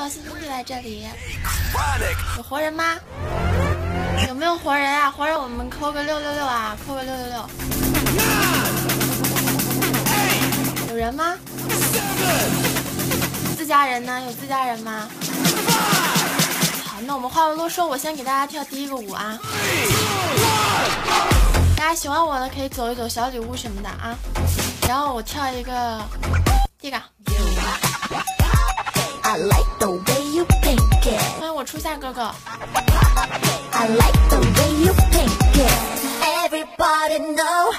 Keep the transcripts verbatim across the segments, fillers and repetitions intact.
到新兄弟来这里，有活人吗？有没有活人啊？活人我们扣个六六六啊，扣个六六六。有人吗？自家人呢？有自家人吗？好，那我们话不多说，我先给大家跳第一个舞啊。大家喜欢我的可以走一走，小礼物什么的啊。然后我跳一个这个。I like the way you pink it. 欢迎我初夏哥哥。I like the way you pink it. Everybody know.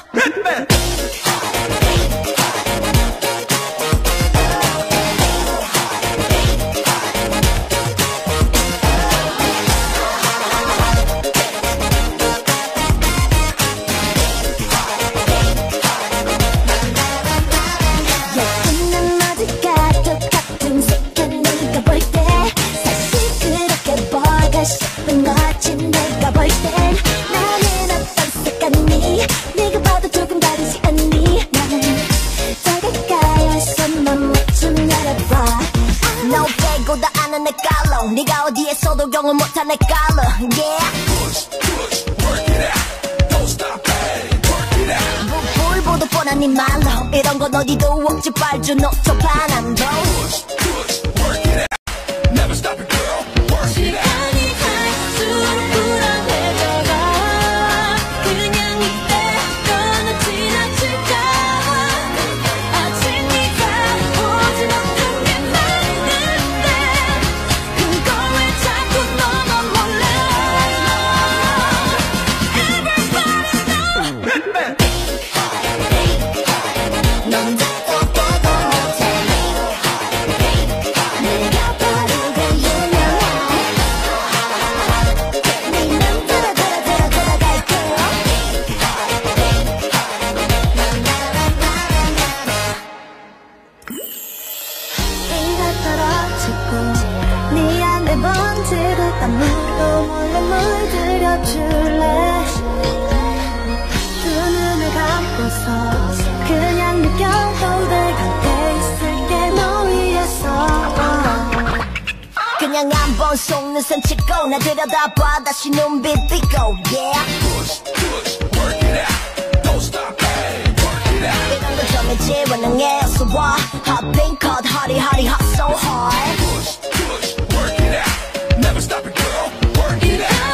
도 경험 못한 내 깔러 yeah 불보도 뻔한 네 말로 이런 건 어디도 없지 빨주 노초 반환도 Never stop it girl work it out 시간이 갈수록 불안해져가 그냥 이대로는 지나칠까 아직 네가 오지 못한 게 많은데 그걸 왜 자꾸 너만 몰라 Everybody know 넌 자꾸 보도 못해 내가 바로 그 유명해 네맘 들어 들어 들어 들어갈게 비가 떨어지고 네 안에 번지를 땀으로 몰래 물들여줄래 두 눈을 감고서 그냥 느껴도 돼 곁에 있을게 너 위해서 그냥 한번 속눈썹 찍고 나 들여다봐 다시 눈빛 띄고 yeah work it out don't stop hey work it out 이런 거 좀 있지 원능해서 와 hot pink hot hotty hotty hot so hard work it out never stop it girl work it out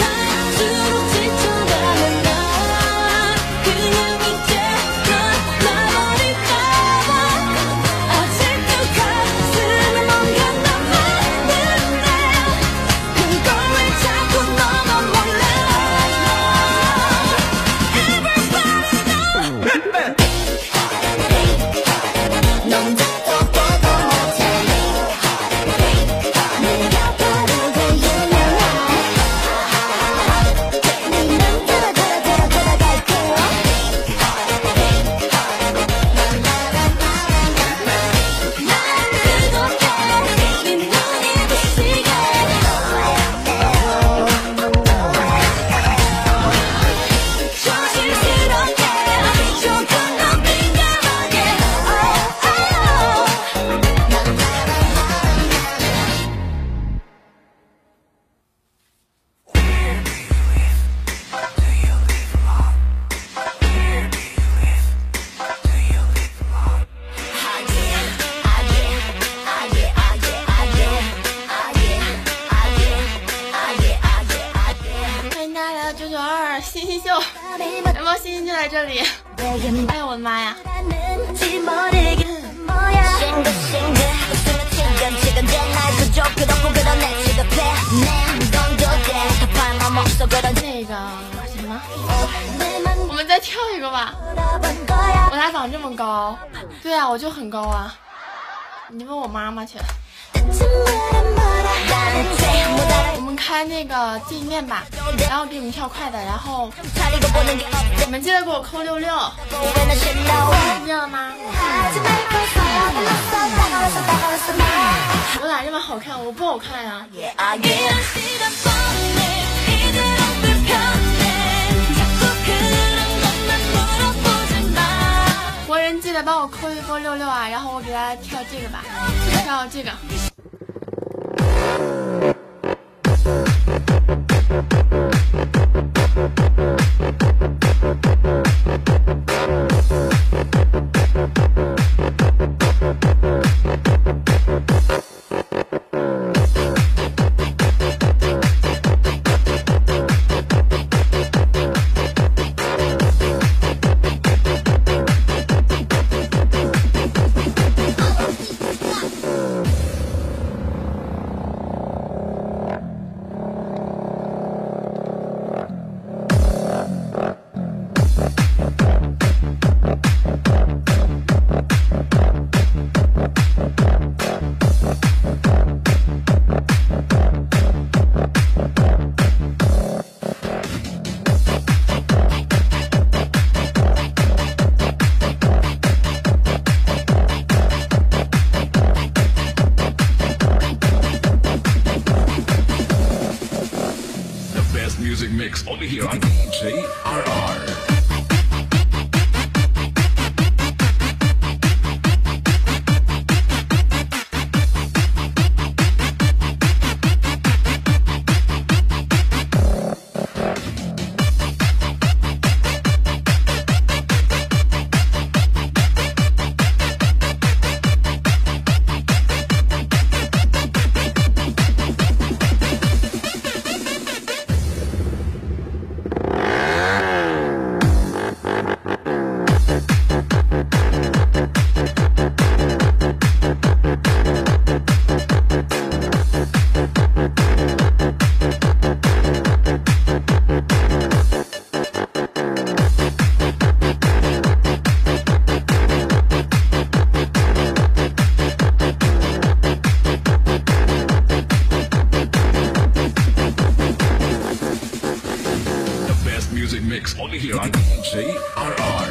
这里，哎呦我的妈呀！那个什么，我们再跳一个吧。我咋长这么高？对啊，我就很高啊。你问我妈妈去。我们开那个地面吧，然后给你们跳快的，然后你们记得给我扣六六，听见了吗？我咋这么好看？我不好看呀、啊。活人记得帮我扣一波六六啊，然后我给大家跳这个吧，跳这个。 music mix only here on D J R R. Music mix only here on D J R R.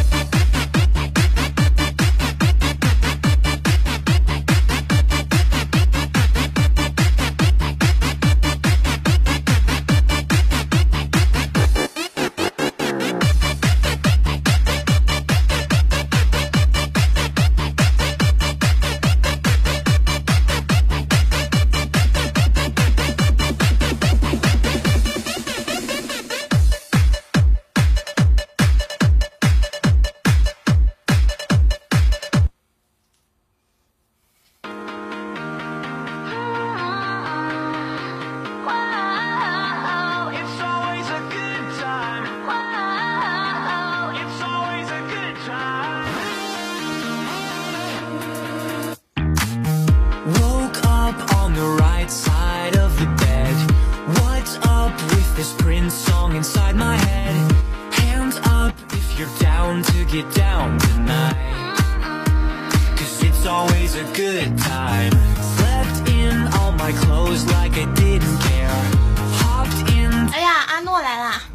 Inside my head, hands up if you're down to get down tonight. Cause it's always a good time. Slept in all my clothes like I didn't care. Hopped in. 哎呀，阿诺来啦！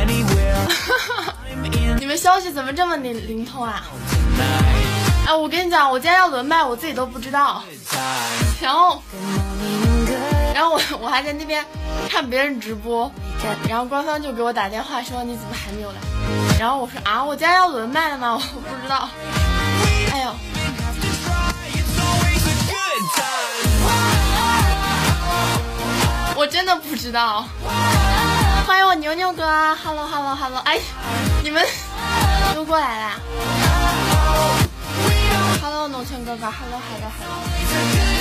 你们消息怎么这么灵灵通啊？哎，我跟你讲，我今天要轮麦，我自己都不知道。然后，然后我我还在那边看别人直播。然后官方就给我打电话说你怎么还没有来？然后我说啊，我今天要轮麦了吗？我不知道。哎呦，我真的不知道。欢迎我牛牛哥 ，Hello Hello Hello， 哎，你们都过来啦 ？Hello 农村哥哥 ，Hello Hello Hello。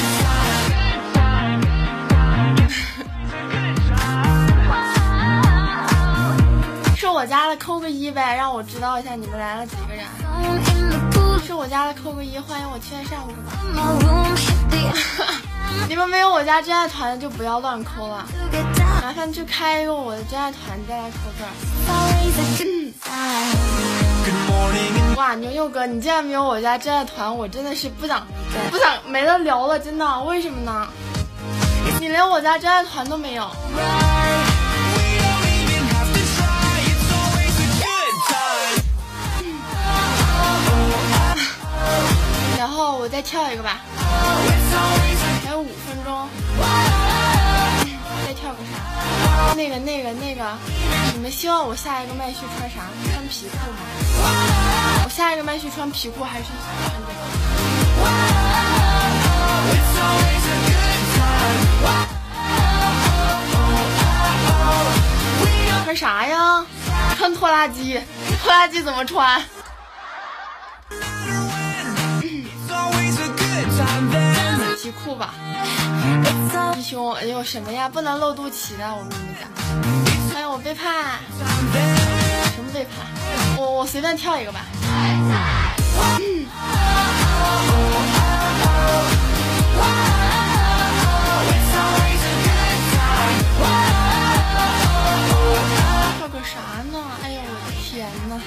是我家的扣个一呗，让我知道一下你们来了几个人。是我家的扣个一，欢迎我天上是吧？你们没有我家真爱团的就不要乱扣了，麻烦去开一个我的真爱团再来扣这儿。哇，牛牛哥，你竟然没有我家真爱团，我真的是不想不想没得聊了，真的，为什么呢？你连我家真爱团都没有。然后我再跳一个吧，还有五分钟，再跳个啥？那个那个那个，你们希望我下一个麦序穿啥？穿皮裤吗？我下一个麦序穿皮裤还是穿这个？穿啥呀？穿拖拉机，拖拉机怎么穿？皮裤吧，弟兄，哎呦什么呀？不能露肚脐的，我跟你们讲。欢迎我背叛，什么背叛？我我随便跳一个吧。嗯、跳个啥呢？哎呦我的天呐！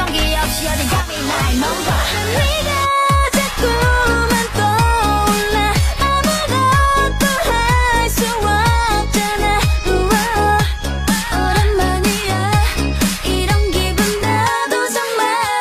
용기 없이 어디 감히 날 넘봐 네가 자꾸만 떠올라 아무것도 할 수 없잖아 우와 오랜만이야 이런 기분 나도 정말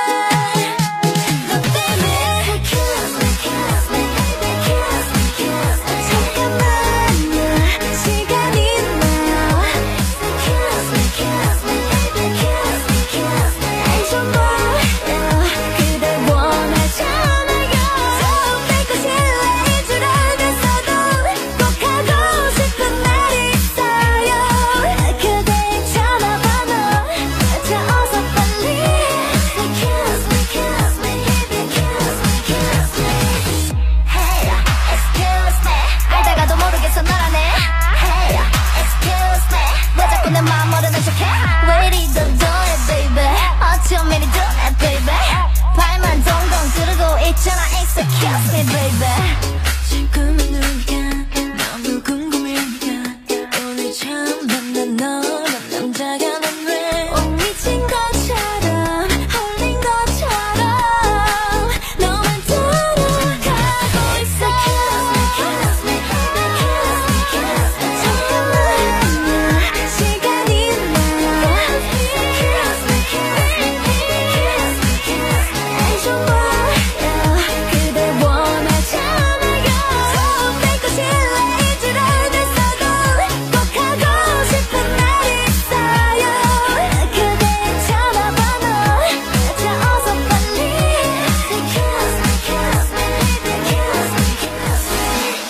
너 때문에 kiss me kiss me baby kiss me kiss me 잠깐만요 시간이 나요 kiss me kiss me baby kiss me kiss me 좀 보여 그대 원하잖아요 내 것일래인 줄 알면서도 꼭 하고 싶은 날이 있어요 그대 전화번호 저 어서 빨리 kiss me kiss me baby kiss me kiss me Hey excuse me 알다가도 모르겠어 너라네 Hey excuse me 왜 자꾸 내 맘 모르는 척해 왜 이리 던져해 baby 어쩜 이리 둔해 baby 발만 동동 두르고 있잖아 excuse me baby 지금은 우리가 너무 궁금해 오늘 처음 만난 너란 남자가 난 왜 못 미친 것처럼 홀린 것처럼 너만 따라가고 있어 kiss me kiss me baby kiss me kiss me 잠깐만요 시간이 나요 kiss me kiss me baby kiss me kiss me 좀 보여 그대 원하잖아요 내 것일래인 줄 알면서도 꼭 하고 싶은 날이 있어요 그대 전화번호 저 어서 빨리 kiss me kiss me baby kiss me kiss me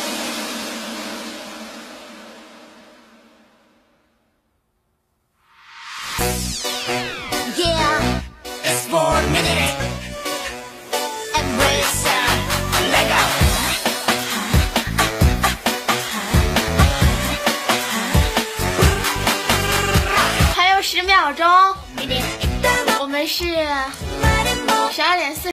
Yeah It's for a minute. embrace Let go. 还有十秒钟，我们是十二点四。